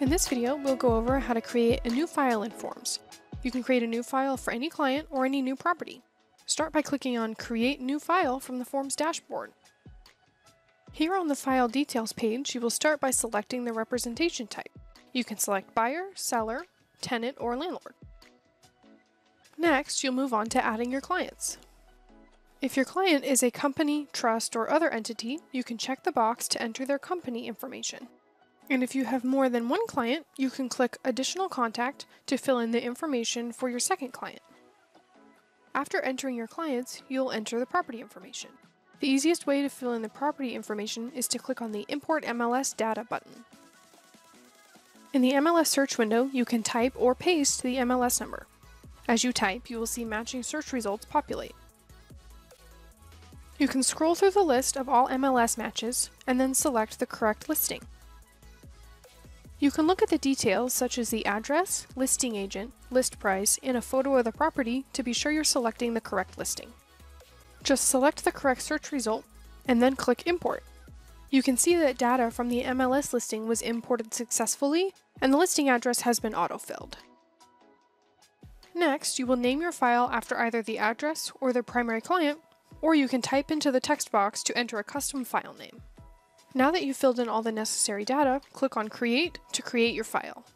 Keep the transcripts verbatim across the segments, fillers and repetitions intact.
In this video, we'll go over how to create a new file in Forms. You can create a new file for any client or any new property. Start by clicking on Create New File from the Forms dashboard. Here on the File Details page, you will start by selecting the representation type. You can select buyer, seller, tenant, or landlord. Next, you'll move on to adding your clients. If your client is a company, trust, or other entity, you can check the box to enter their company information. And if you have more than one client, you can click Additional Contact to fill in the information for your second client. After entering your clients, you'll enter the property information. The easiest way to fill in the property information is to click on the Import M L S Data button. In the M L S search window, you can type or paste the M L S number. As you type, you will see matching search results populate. You can scroll through the list of all M L S matches and then select the correct listing. You can look at the details such as the address, listing agent, list price, and a photo of the property to be sure you're selecting the correct listing. Just select the correct search result and then click Import. You can see that data from the M L S listing was imported successfully and the listing address has been autofilled. Next, you will name your file after either the address or the primary client, or you can type into the text box to enter a custom file name. Now that you've filled in all the necessary data, click on Create to create your file.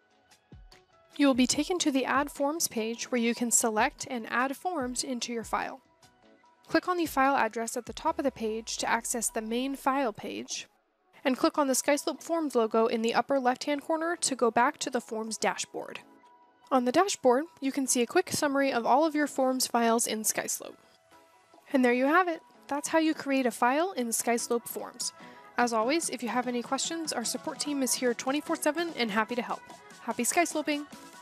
You will be taken to the Add Forms page where you can select and add forms into your file. Click on the file address at the top of the page to access the main file page, and click on the SkySlope Forms logo in the upper left-hand corner to go back to the Forms dashboard. On the dashboard, you can see a quick summary of all of your Forms files in SkySlope. And there you have it! That's how you create a file in SkySlope Forms. As always, if you have any questions, our support team is here twenty-four seven and happy to help. Happy SkySloping!